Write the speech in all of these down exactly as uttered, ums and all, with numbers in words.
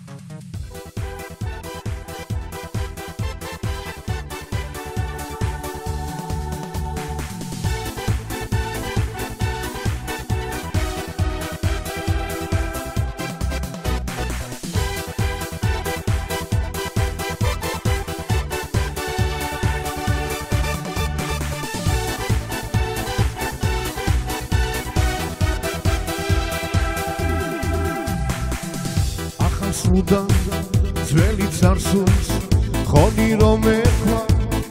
Სუდა ძველი წარსულს ხონი რომ ეკვა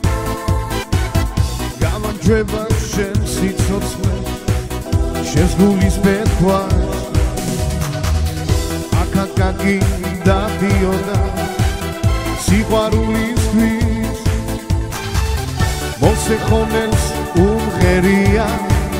გამარჯვება შენ სიცოცხლე შენს გულის პეთქვა აკაკა გინდადიოდა სიყვარულისთვის მოსეხონელს უმღერია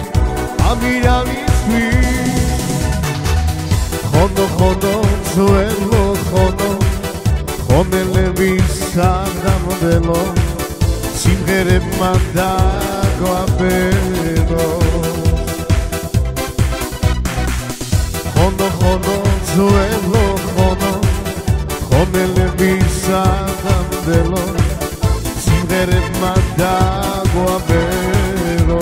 ამირავისთვის ხონო ხონო ძველო ხონო ხომელების საგამოდელო სიმღერებმა დაგვაბერო ხონო ხონო ძველო ხონო ხომელების საგამოდელო სიმღერებმა დაგვაბერო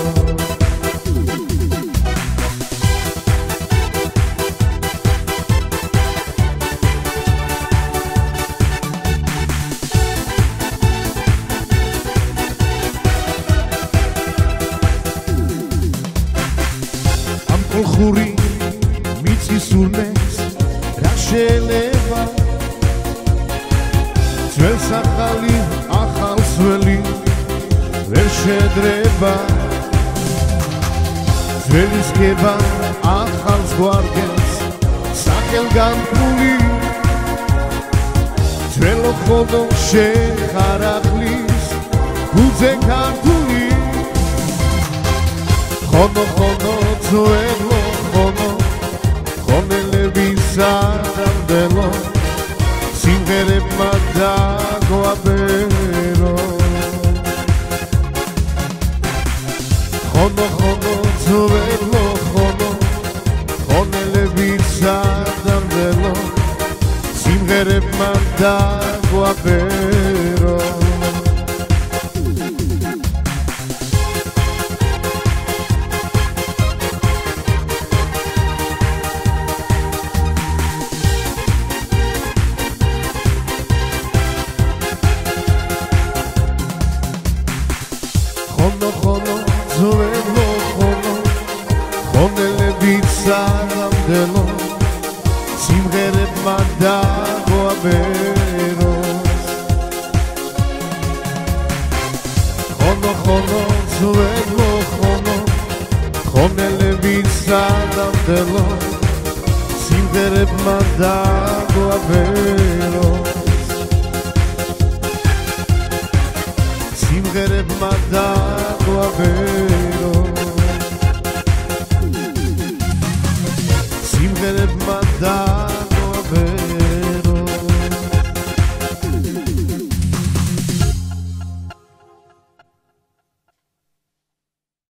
ხური მიწის ურმეს რა შეიძლება ძველს ახალი ახალს ველი ვერ შედრება ძველის გება ახალს გვარგებს სახელგანთქმული ძველო ხონო შეხარახლის გუძე ქართული ხონო ხონო ძველო ხონო ხომელების საგამოდელო სიმღერებმა დაგვაბერო ხონო ხონო ძველო ხონო ხომელების საგამოდელო სიმღერებმა დაგვაბერო ხონო ხონო ძველო ხონო ხომელების საგამოდელო სიმღერებმა დაგვაბერო ხონო ხონო ძველო ხონო ხომელების საგამოდელო სიმღერებმა დაგვაბერო სიმღერებმა დაგვაბერო სიმღერებმა და